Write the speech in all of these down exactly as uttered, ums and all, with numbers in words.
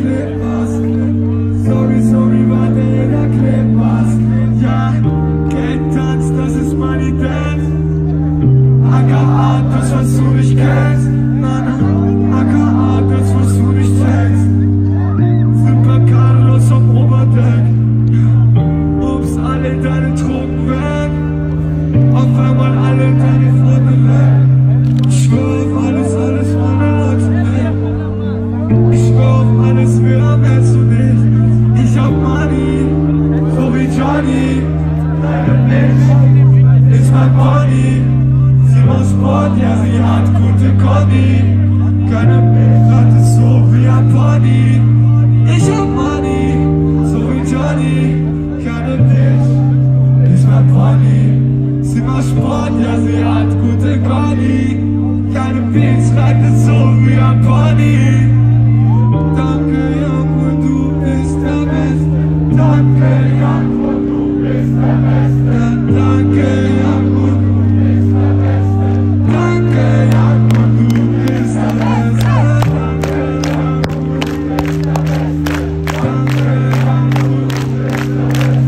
klebt was. Sorry, sorry, warte, jeder klebt was. Ja, Geld tanzt, das ist Money Dance. A K A, das was du nicht kennst. Na, na, A K A, das was du nicht checkst. Super Carlos am Oberdeck. Ups, alle deine Drogen weg. Auf einmal alle deine Freunde weg. Ich schwör auf alles, alles meine Lachs weg. Ich schwör auf alles, wir haben jetzt und ich. Ich hab Money, so wie Johnny. Deine Bitch ist mein Body. Sie macht Sport, ja sie hat gute Conny. Keine Bitch hat es so wie ein Pony. Ich hab Money, so wie Johnny. Keine Bitch ist mein Pony. Sie macht Sport, ja sie hat gute Conny. Keine Bitch reitet so wie ein Pony. Danke, Janko, du bist der Beste. Danke, Janko, du bist der Beste. Danke, Janko, du bist der Beste. Danke, Janko, du bist der Beste. Danke, Janko, du bist der Beste. Danke, Janko, du bist der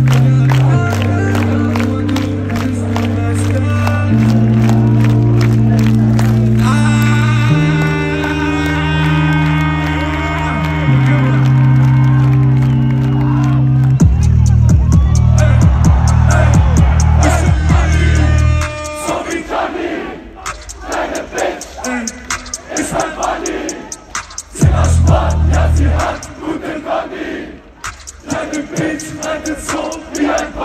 Beste. Danke, Janko, du bist der Beste. Ist mein Money, sie macht Sport, ja sie hat gute Conny. Deine Bitch reitet so wie ein